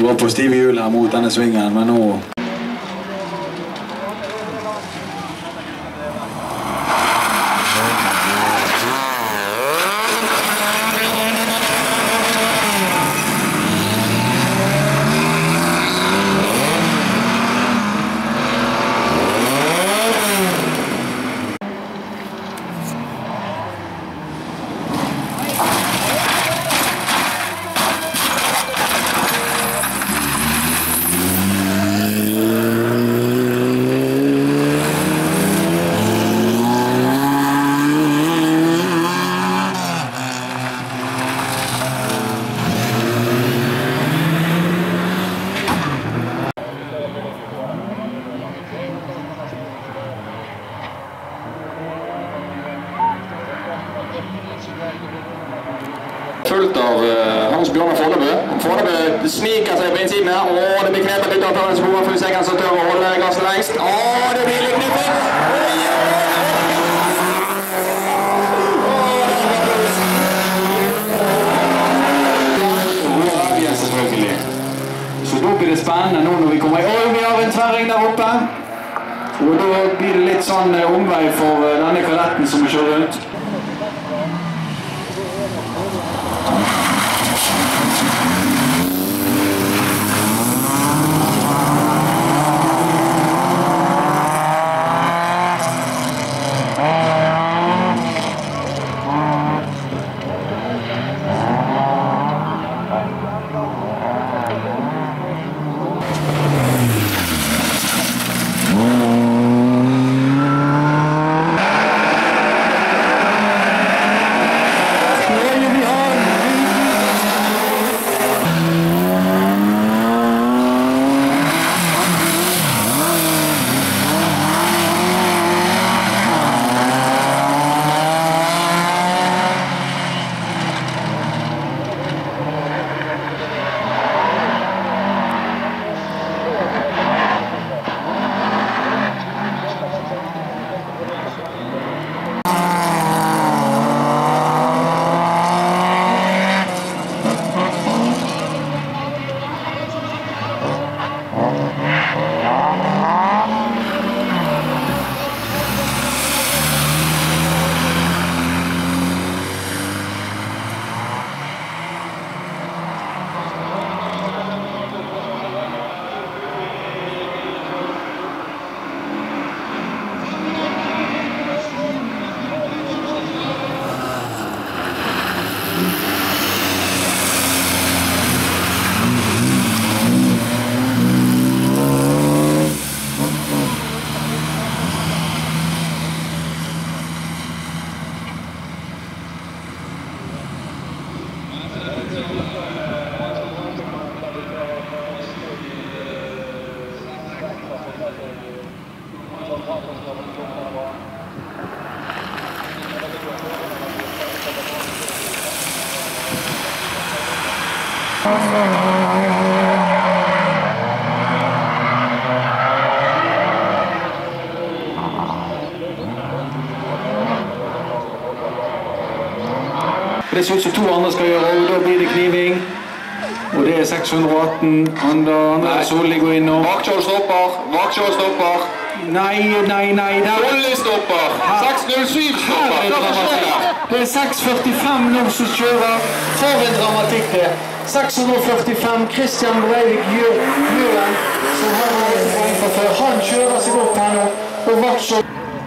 Går på stive hjul her mot denne svingen, men nå... Fullt av Hans Bjørnar Follebø. Follebø sniker seg på innsiden her. Det blir knepet litt av hans spor. For seg han så tør å holde gassen lengst. Det blir litt knepet. Selvfølgelig. Så da blir det spennende nå når vi kommer i vi har en tverring der oppe. Og da blir det litt sånn omvei for denne kadetten som vi kjører rundt. Det ser ut som to andre skal gjøre, og da blir det kniving. Og det er 618. Andre Solli går innom. Vakkjål stopper. Nei. Solli stopper. 607 stopper. Det er 645 nå som kjører. For en dramatikk det. 645, Christian Breivik Juren, som har en poeng fra før. Han kjører seg opp her nå, og Vakkjål.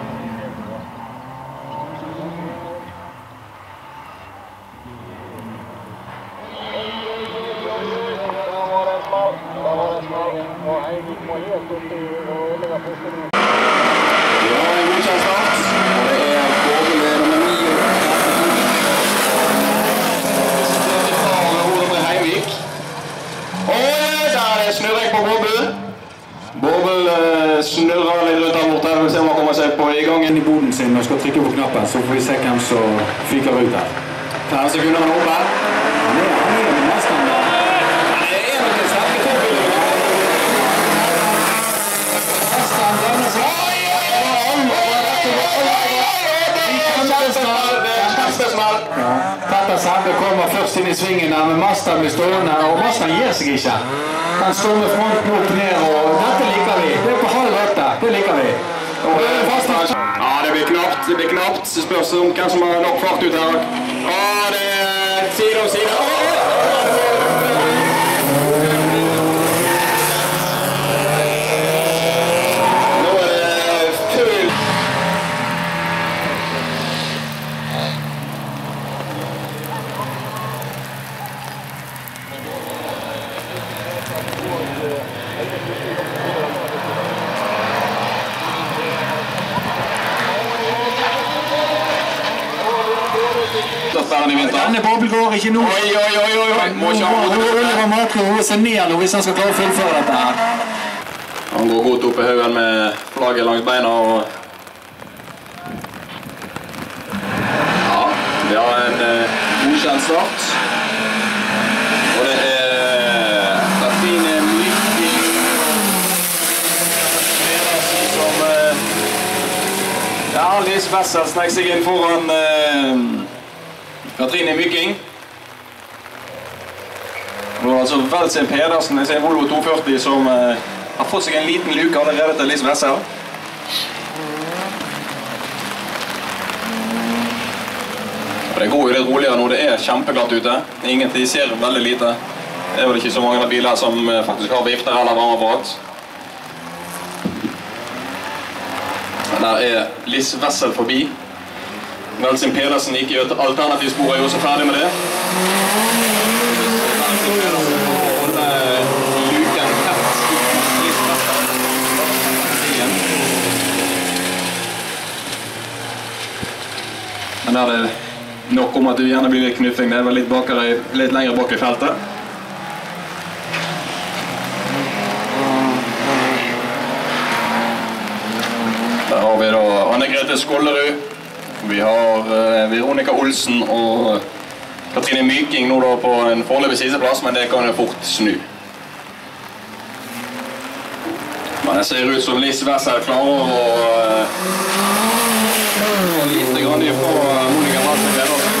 Snurrer litt rundt her borte, vi ser om han kommer seg på i gangen I boden sin og skal trykke på knappen, så får vi se hvem som fyker ut her. 5 sekunder han oppe. Han er nesten der. Han er en av de sterke forbilder. Nesten denne seg. Kjempesmell. Sebbe kommer først inn I svingen her, men Mustang blir stående, og Mustang gir seg ikke. Han står med fronten opp ned, og dette liker vi. Det på halv 8, det liker vi. Ja, det blir knapt. Det spørs om hvem som har nok fart ut her. Ja, det side om side. Denne boble går ikke nå. Oi. Må Oliver Matre roe seg ned nå hvis han skal klare å fullføre dette her. Han går godt opp I haugen med flagget langs beina og... Ja, vi har en godkjent start. Og det Katrine Myking som... Ja, Lise Wessel snek seg inn foran... Katrine Myking. Og altså Veltsin Pedersen, en Volvo 240 som har fått seg en liten luke allerede til Lise Wessel. Det går jo litt roligere når det kjempeglatt ute. Ingenting ser veldig lite. Det vel ikke så mange av biler som faktisk har vifter eller varmeapparat. Der Lise Wessel forbi. Veltsin Pedersen gikk I et alternativt spor, er jo også ferdig med det. Veltsin Pedersen får holde luken tett Lise Wessel. Men der det nok om at det gjerne blir litt knuffing. Det vel litt lenger bak I feltet. Der har vi da Anne-Grete Skollerud. Vi har Veronica Olsen og Katrine Myking nå da på en foreløpig sideplass, men det kan jo fort snu. Men det ser ut som Lise Wessel klarer å lite grann ifra Monica Wessel.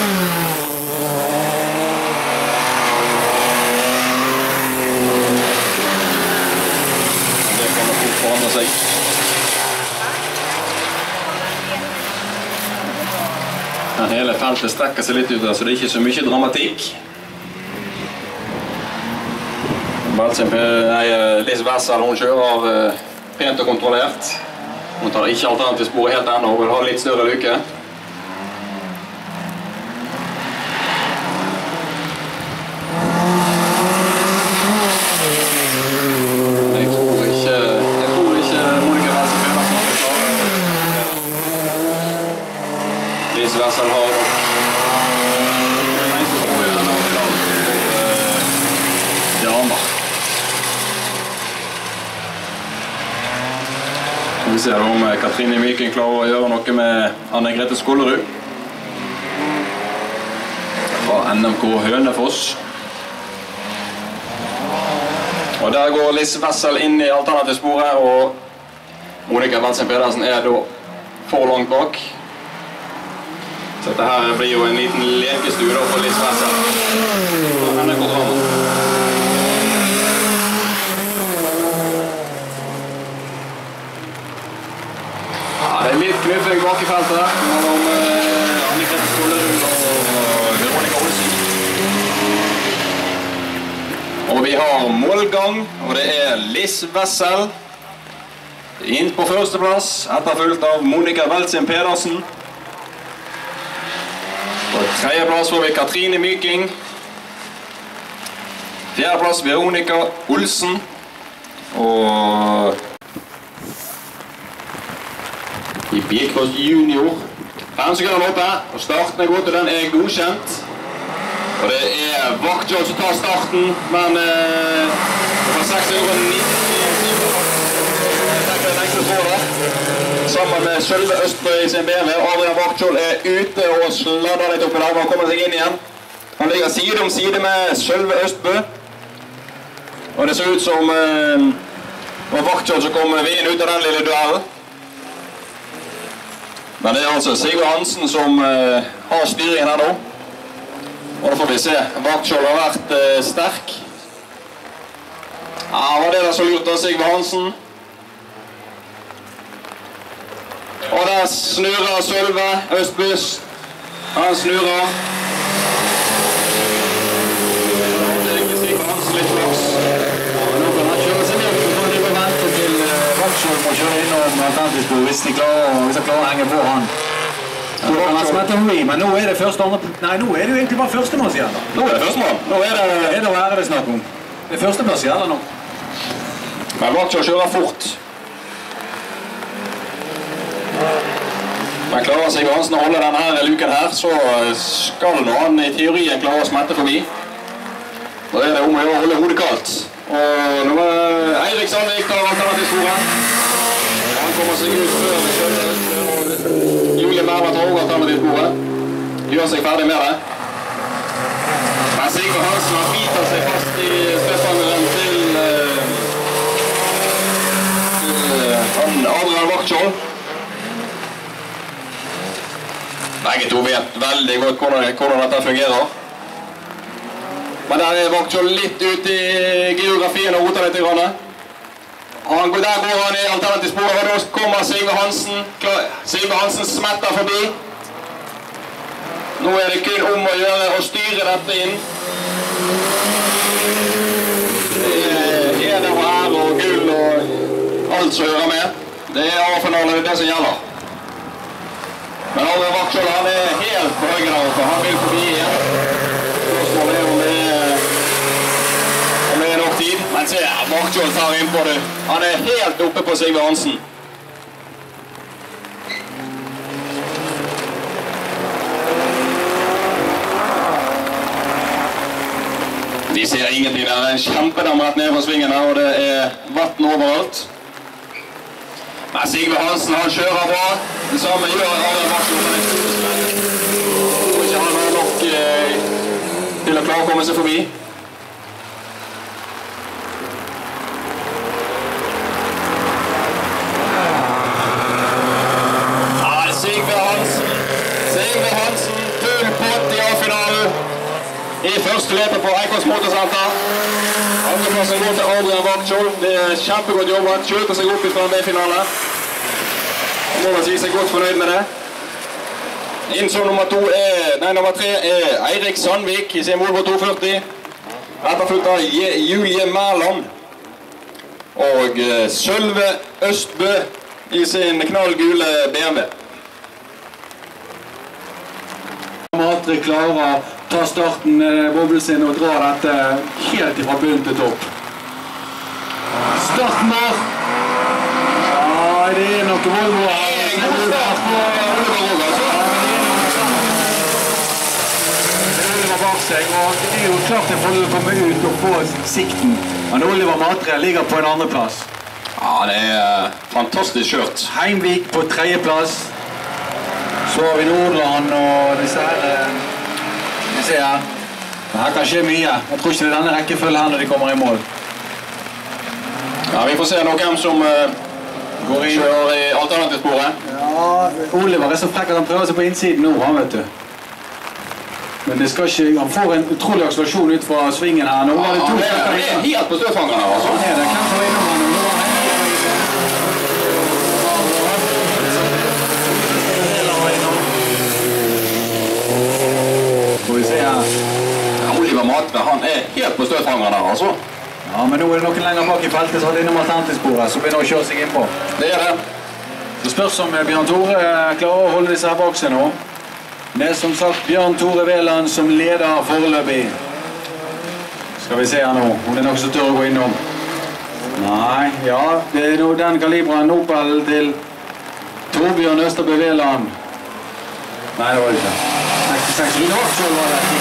Det kan fort forandre seg. Hele feltet strekker seg litt ut, så det ikke så mye dramatikk. Lise Wessel, hun kjører pent og kontrollert. Hun tar ikke alternativt sporet helt ennå, hun vil ha litt større luke. Jeg tror ikke Monica Wessel Lise Wessel har Vi ser om Katrine Myking klarer å gjøre noe med Anne-Grete Skollerud fra NMK Hønefoss. Og der går Lise Wessel inn I alternativsporet, og Monica Veltsin Pedersen da for langt bak. Så dette her blir jo en liten lekestue for Lise Wessel. Og henne går drama. Det litt knuffing bak I feltet mellom Anne-Grete Skollerud og Veronica Olsen. Og vi har målgang, og det Lise Wessel inn på førsteplass, etterfulgt av Monica Veltsin Pedersen. På tredjeplass får vi Katrine Myking. Fjerdeplass Veronica Olsen. Og I Bilcross Junior. 5 sekunder oppe, og starten gått, og den godkjent. Og det Vaktjobb som tar starten, men fra 690 sammen med Sølve Østbø I sin BMW. Adrian Vaktjobb ute og sladder litt oppi der, og han kommer seg inn igjen. Han ligger side om side med Sølve Østbø. Og det ser ut som Vaktjobb som kommer inn ut av den lille duellen. Men det altså Sigurd Hansen som har styringen her nå. Og da får vi se. Vaktskjold har vært sterk. Ja, var det der så lurt av Sigve Hansen. Og der snurrer Sølve Østbys. Han snurrer. Det er ikke Sigve Hansen litt flaks. Nå kan han kjøre seg ned, så kan de vente til Vaktskjold må kjøre innom alternativspor hvis de klarer å henge på han. Så kan han smette forbi, men nå er det første andre... Nei, nå er det jo egentlig bare førstemanns igjen. Nå er det førstemann. Nå er det å være det snakk om. Det er førsteplass igjen nå. Men Vaktskjold kjører fort. Men klarer Sigve Hansen å holde denne luken her, så skal nå han i teorien klare å smette forbi. Da er det om å gjøre å holde hodet kaldt. Og nå er Eirik Sandvik tar alternativsporet. Han kommer seg ut før vi kjører. Julie Merva tar over alternativsporet. Gjør seg ferdig med det. Men Sigve Hansen har biter seg fast i støttangeren til Adrian Vaktskjold. Begge to vet veldig godt hvordan dette fungerer. Men der er Vaktskjold litt ute i geografien og roter litt i grannet. Der går han i alternativsporet, og da kommer Sigve Hansen. Sigve Hansen smetter forbi. Nå er det kun om å gjøre å styre dette inn. Det er der her og gull og alt som hører med. Det er A-finale, det er det som gjelder. Men Adrian Vaktskjold, han er helt på høyre der oppe. Han vil forbi igjen. Spørsmålet er om det er nok tid. Men se, Vaktskjold tar inn på det. Han er helt oppe på Sigve Hansen. De ser ingenting der. Det er en kjempedam rett ned fra svingen her, og det er vatten overalt. Men Sigve Hansen, han kjører bra. Det samme gjør Adrian Vaktskjold, men jeg tror ikke han har nok til å klare å komme seg forbi. Ja, Sigve Hansen, full pott i A-finalen. I første løpet på Eikås Motorsenter. Andreplassen går til Adrian Vaktskjold. Det er kjempegodt jobbet. Kjørte seg opp fra en B-finale. Må man si seg godt fornøyd med det. Innså nummer 3 er Eirik Sandvik i sin Volvo 240. Etterfulgt av Julie Mærland. Og Sølve Østbø i sin knallgule BMW. Matre klarer å ta starten boblen sin og dra dette helt fra bunn til topp. Starten der! Ja, det er noe Volvo her. Oliver bak seg, og det er jo klart det får komme ut og få sikten. Men Oliver Matre ligger på en andreplass. Ja, det er fantastisk kjørt. Heimvik på tredjeplass. Så har vi Nordland og disse her. Vi ser her. Her kan skje mye. Jeg tror ikke det er denne rekkefølgen her når de kommer i mål. Ja, vi får se nå hvem som kjører i alternativsporet. Ja, Oliver er så frekk at han prøver seg på innsiden nå, han vet du. Men det skal ikke, han får en utrolig akselerasjon ut fra svingen her. Nå var det Han er helt på støtfangeren her, altså. Han er det, hvem tar innom han nå? Får vi se her. Oliver Matre, han er helt på støtfangeren her, altså. Ja, men nå er det noen lenger bak i feltet, så hadde innom alternativsporet, så begynner å kjøre seg inn på. Det er det. Det spørs om Bjørn Tore klarer å holde disse her bak seg nå. Det er som sagt Bjørn Tore Veland som leder foreløpig. Skal vi se her nå, om det er noe som tør å gå innom. Nei, ja, det er nå den kaliberen Opel til Torbjørn Østerbø Veland. Nei, det var det ikke. 66 Rune Vaktskjold var det.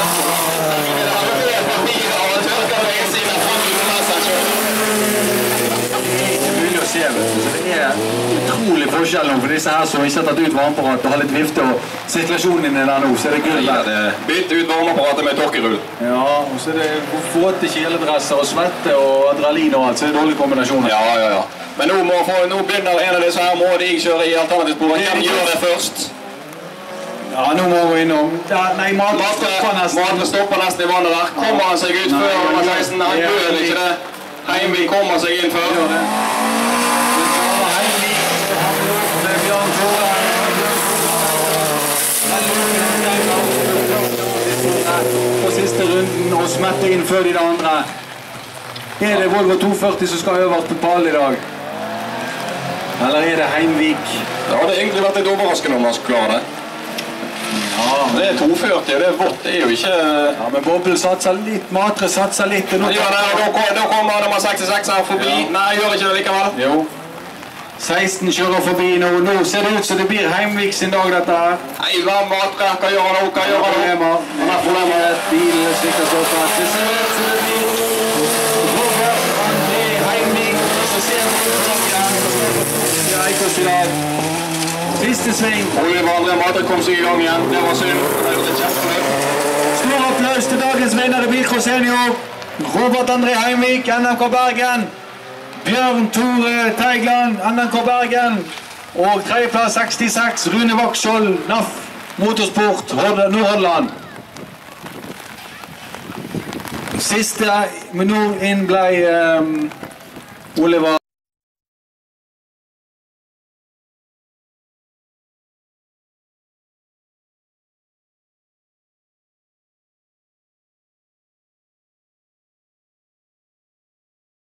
Så det er utrolig forskjell for disse her som ikke har tatt ut varmeapparat og har litt vifte og sirkulasjonen inne der nå, så er det gull der. Bytt ut varmeapparatet med tørkerull. Ja, og så er det våte kjeledresser og svette og adrenalin og alt, så er det dårlig kombinasjon. Ja. Men nå begynner en av disse her, må de kjøre i alternativsporet. Hvem gjør det først? Ja, nå må vi innom. Nei, Matre stopper nesten i vannet der. Kommer han seg ut før nummer 16? Han gjør ikke det. Heimvik kommer seg inn før. På siste runden og smette inn før de andre. Er det Volvo 240 som skal øverst på pallen i dag? Eller er det Heimvik? Det hadde egentlig vært litt overraskende om han skulle klare det. Ja, det er 240 og det er vått, det er jo ikke... Ja, men Bobbel satser litt, Matre satser litt. Ja, da kommer nummer 66 her forbi. Nei, gjør ikke det likevel. Jo. 16 kjører forbi nå. Nå ser det ut som det blir Heimvik sin dag, dette her. Nei, hva Matre? Hva gjør han nå? Hva gjør han nå? Han har problemer. Bilen stikker så fast. Det ser ut som det blir Robert André Heimvik. Så ser vi ut som det Eikås i dag. Siste sving. Oliver André Matre kom seg i gang igjen. Det var synd. Stor applaus til dagens vinner i Bilcross Senior. Robert André Heimvik, NMK Bergen. Bjørn Tore Teigland, NMK Bergen. Og tredjeplass 66, Rune Vaksskjold, NAF Motorsport, Nordhordland. Siste med nord inn ble Oliver